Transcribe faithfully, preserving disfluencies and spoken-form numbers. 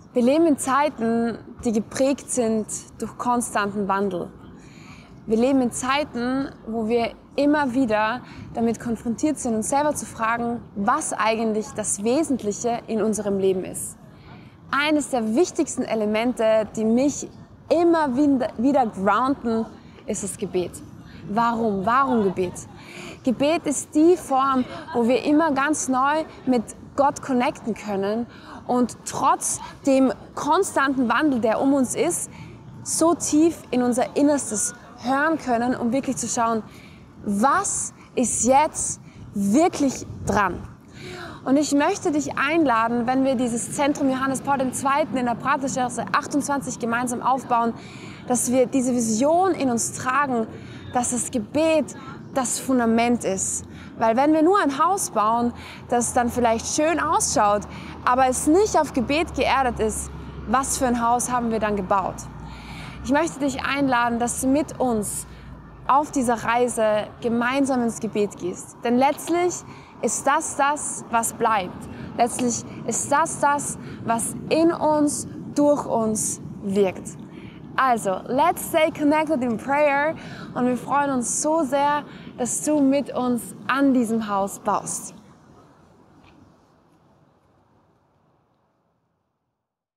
Wir leben in Zeiten, die geprägt sind durch konstanten Wandel. Wir leben in Zeiten, wo wir immer wieder damit konfrontiert sind, uns selber zu fragen, was eigentlich das Wesentliche in unserem Leben ist. Eines der wichtigsten Elemente, die mich immer wieder grounden, ist das Gebet. Warum? Warum Gebet? Gebet ist die Form, wo wir immer ganz neu mit Gott connecten können und trotz dem konstanten Wandel, der um uns ist, so tief in unser Innerstes hören können, um wirklich zu schauen, was ist jetzt wirklich dran? Und ich möchte dich einladen, wenn wir dieses Zentrum Johannes Paul der Zweite in der Praterstraße achtundzwanzig gemeinsam aufbauen, dass wir diese Vision in uns tragen, dass das Gebet das Fundament ist. Weil wenn wir nur ein Haus bauen, das dann vielleicht schön ausschaut, aber es nicht auf Gebet geerdet ist, was für ein Haus haben wir dann gebaut? Ich möchte dich einladen, dass du mit uns auf dieser Reise gemeinsam ins Gebet gehst. Denn letztlich ist das das, was bleibt. Letztlich ist das das, was in uns, durch uns wirkt. Also, let's stay connected in prayer und wir freuen uns so sehr, dass du mit uns an diesem Haus baust.